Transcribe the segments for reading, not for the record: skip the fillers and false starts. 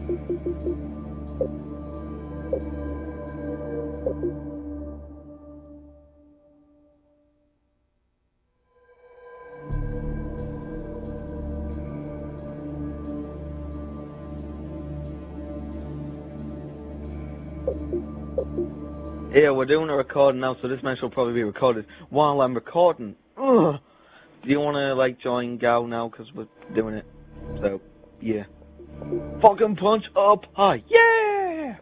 Yeah, we're doing a recording now, so this match will probably be recorded while I'm recording. Ugh. Do you want to, like, join Gal now, because we're doing it? So, yeah. Fucking punch up high, yeah!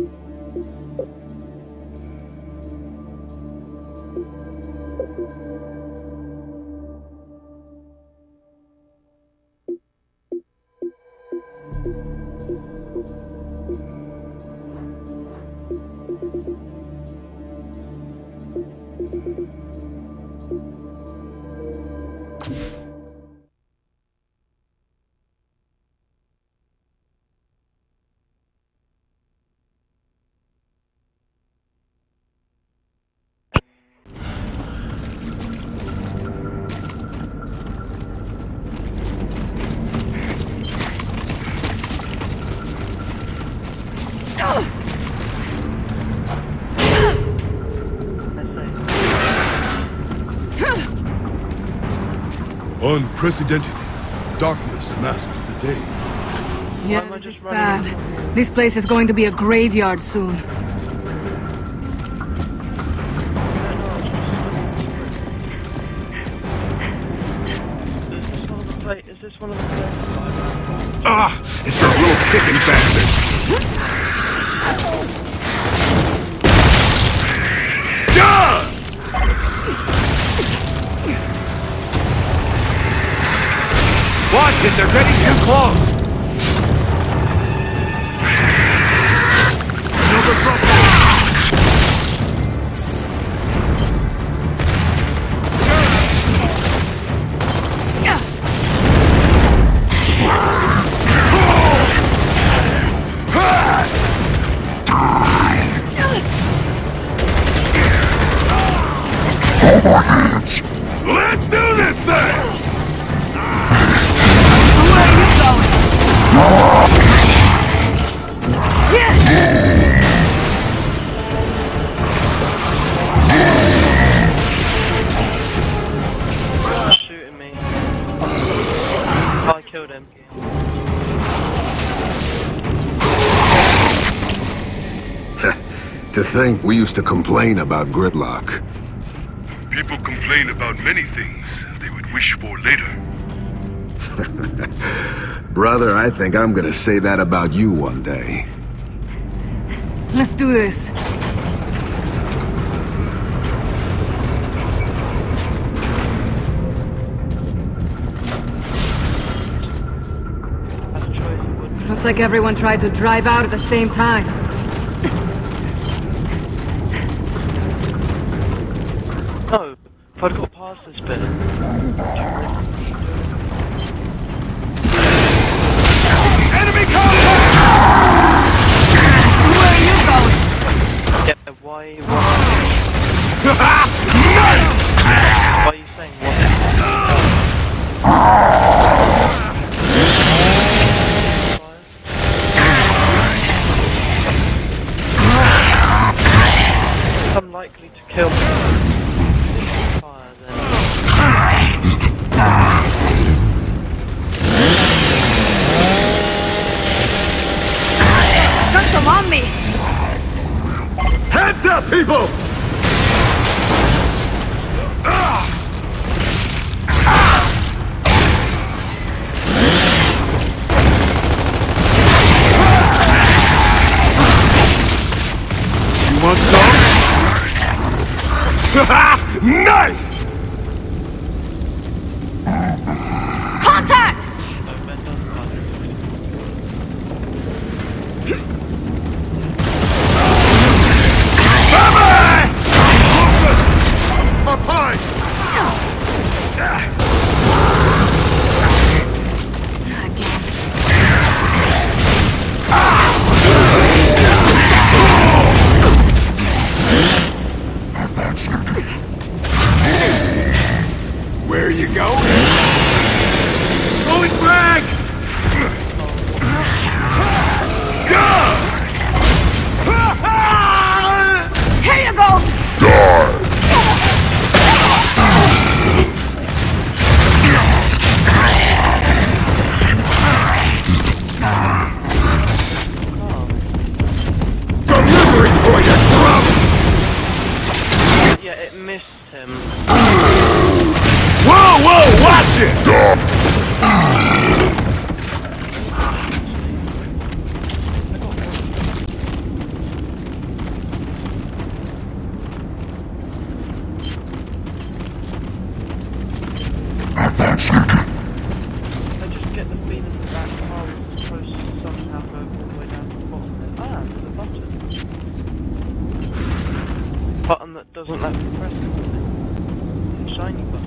Unprecedented. Darkness masks the day. Yeah, this is bad. This place is going to be a graveyard soon. Is this one of the places? Ah! It's that little kicking bastard! Watch it, they're getting too close! Let's do this thing! Where are you going? Shooting me. I killed him. To think we used to complain about gridlock. People complain about many things they would wish for later. Brother, I think I'm gonna say that about you one day. Let's do this. Looks like everyone tried to drive out at the same time. No, if I'd got past this bit. Enemy contact! Where are you going? Yeah, why are you saying what? Unlikely to kill me. Fire then. Got some on me! Heads up, people! You want some? Nice! Contact! Up high! Where are you going? Going back! it missed him. Whoa, whoa, watch it! I just get the feeling that car was supposed to somehow go all the way down to the bottom. Ah, there's a button. Button that doesn't let me press it. Shiny button.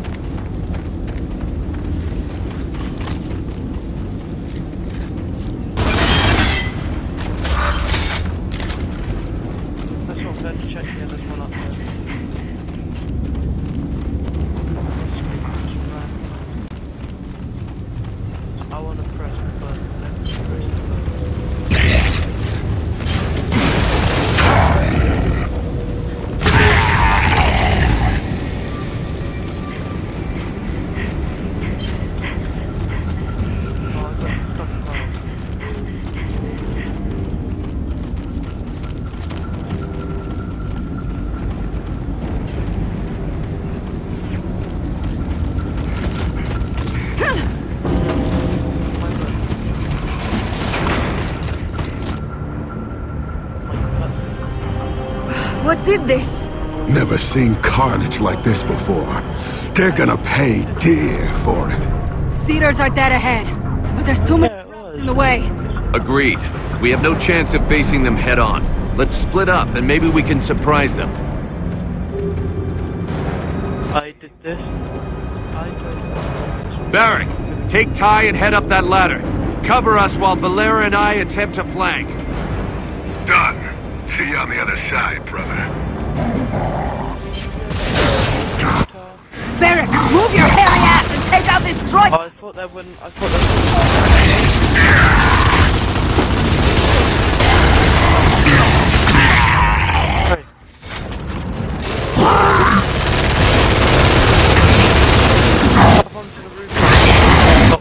That's not fair to check here, there's one up there. I want to press the button. Let me press the button. Oh, I got stuck fast. What did this? Never seen carnage like this before. They're gonna pay dear for it. Cedars are dead ahead, but there's too many Yeah, it traps in the way. Agreed. We have no chance of facing them head on. Let's split up and maybe we can surprise them. I did this. I did. Barrick, take Ty and head up that ladder. Cover us while Valera and I attempt to flank. Done. See you on the other side, brother. Barrick, move your hairy ass and take out this droid! Oh, I thought there wouldn't. I thought there wouldn't. Up onto the roof. Oh.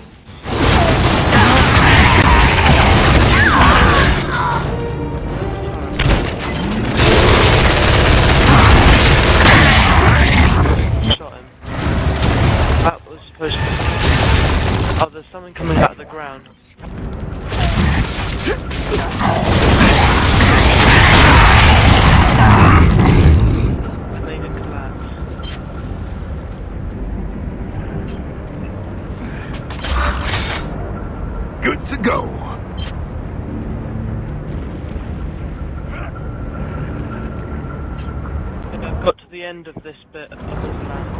Shot him. That was supposed to be... Oh, there's something coming out of the ground. I made it collapse. Good to go. I've got to the end of this bit of this land.